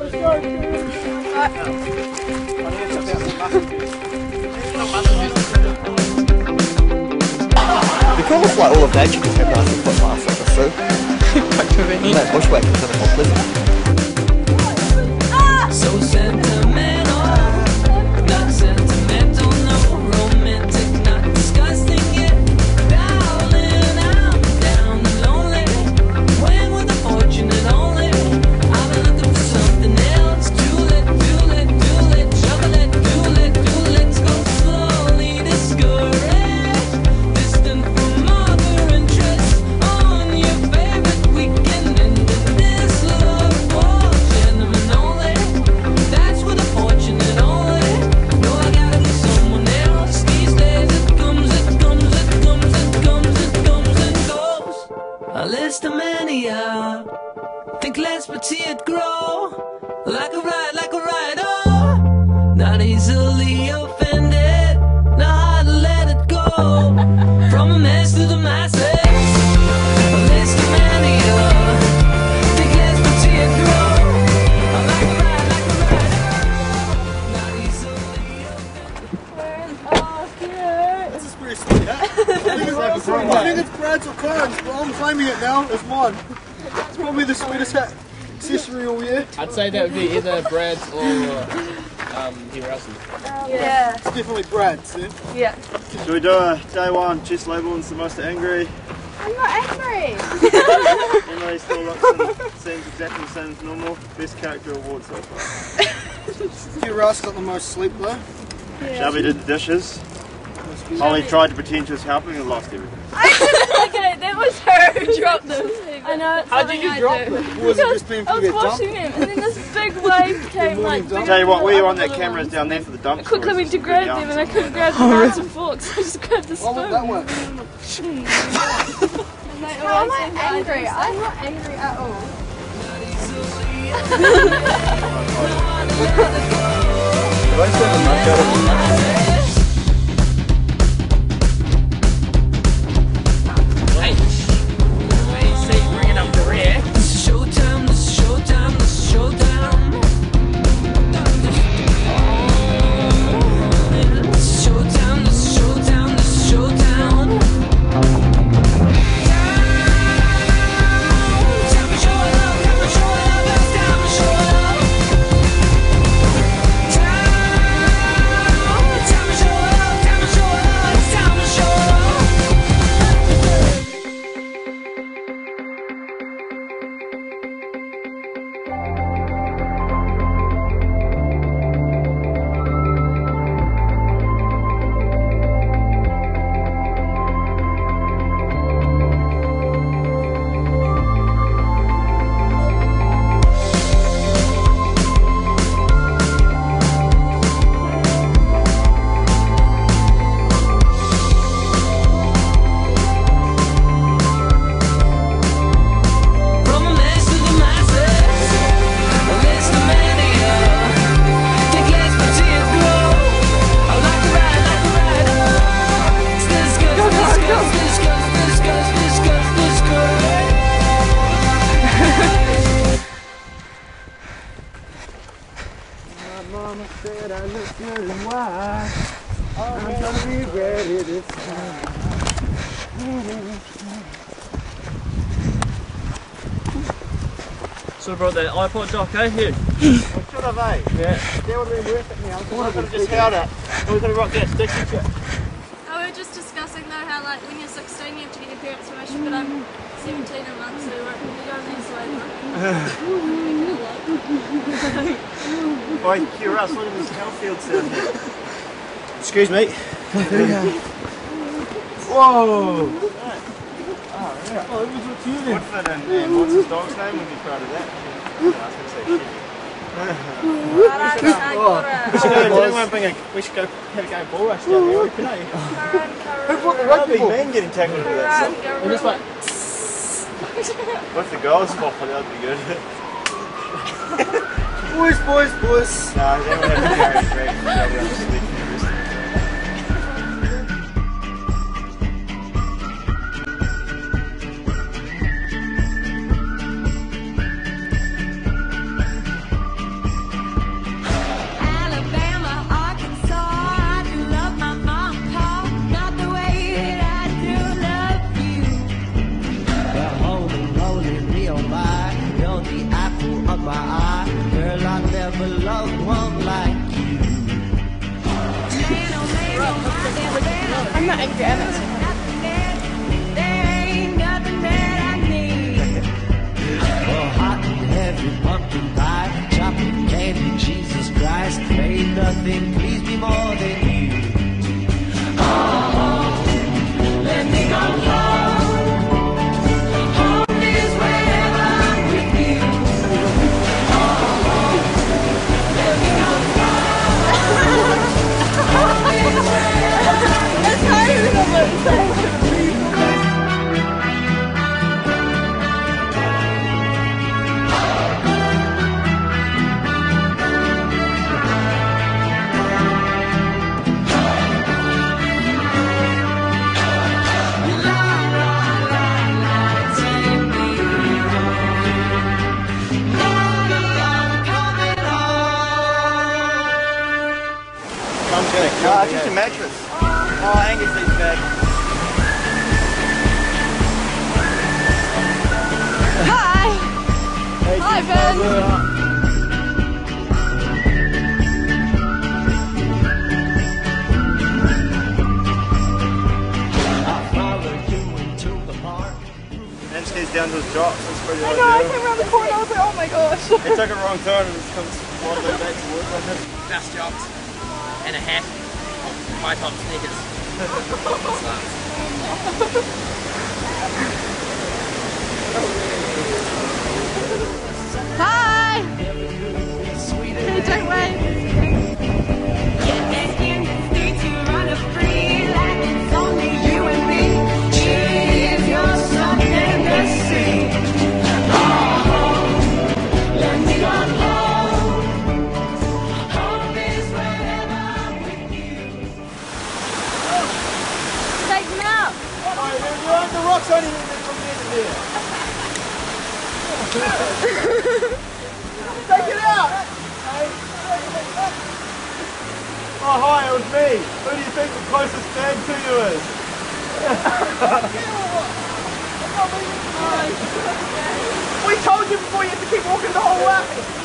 cool if like all of nature just came down and put masks like this through. Like bushwhackers in a whole blizzard. So sentimental, not sentimental, no romantic, not disgusting yet. Darling, I'm down and lonely. When with the fortunate only, I've been looking for something else. Do it, juggle it, do let's go slowly, discouraged, distant from other interests. On your favorite weekend, and this love war, gentlemen only. That's with a fortunate only. No, I gotta be someone else. These days it comes and goes. A list of mania. Think less but see it grow. Like a ride, oh. Not easily offended. Not hard to let it go. From a mess to the masses. A list of mania. Think less but see it grow. Like a ride, oh. Not easily offended. This is pretty sweet, huh? I think it's Brad's or Colin's, but I'm claiming it now. It's mine. It's probably the sweetest hat accessory all year. I'd say that would be either Brad's or Hugh Elson's. Yeah. It's definitely Brad's, yeah? Yeah. Should we do a day one chest label and the most angry? I'm not angry. Emily still looks and seems exactly the same as normal. Best character award so far. Hugh Ross got the most sleep though. Yeah. Shelby did the dishes. Holly tried to pretend she was helping and lost everything. Okay, that was her who dropped them. I know it's How did something you I drop do. them? Was it just being I for was their washing dump? them, and then this big wave came like. dump. Tell you what, where you on that camera is down there for the dump. I quickly went to grab them, and I couldn't grab the knives and forks. I just grabbed the Oh, spoon. that one. How am I angry? I'm not angry at all. Showtime, this is showtime, this is showtime. This is showtime, this is showtime, this is showtime. Time to show love, time to show love, it's time to show love. Time to show love, time to show love, it's time to show love. From a mess to the masses, a list of mania. Think less but see it grow. I like a ride, oh. This goes. My mama said I look good and white. I'm gonna be ready this time. So I brought that iPod dock, eh? Here. Should have, eh? Yeah. That would have been worth it now. I could have just held it. We could have rocked that sticky shit. Oh, we were just discussing though how like when you're 16 you have to get your parents' permission, but I'm 17 a month, so we won't be going this way. Boy, Hugh Ross, look at this hellfield sound here. Excuse me. Whoa! Oh, it was what's you then? Woodford and what's his dog's name? We'd be proud of that. I was going to say shit. We should go have a game of ball rush down there, can I? Who brought the Rugby rugby ball? man getting tackled with that stuff. We're just like, With the goals popping, that would be good. Boys. Nah, they would have to carry a drag and they'll be able to sleep and everything. my eye. Girl, I never loved one like you. I'm not angry, I'm not Oh, hot and heavy pumpkin pie, chocolate candy, Jesus Christ, ain't nothing please me more than you. Oh, let me go home. Home is wherever I'm with you. Oh, let me go home. Home is wherever I'm with you. It's just a mattress. Oh, Angus needs bed. Hi! Hi, Ben! I followed you into the park. And just goes down to his drops. That's pretty I know, I ideal. came around the corner, I was like, oh my gosh. He took a wrong turn and just comes all the way back towards us. Dust jocks and a hat, high top sneakers. Hi! Hey, don't wave. Take them out! Alright, the rocks only from here to there. Take it out! Oh, hi, it was me. Who do you think the closest fan to you is? We told you before you had to keep walking the whole way.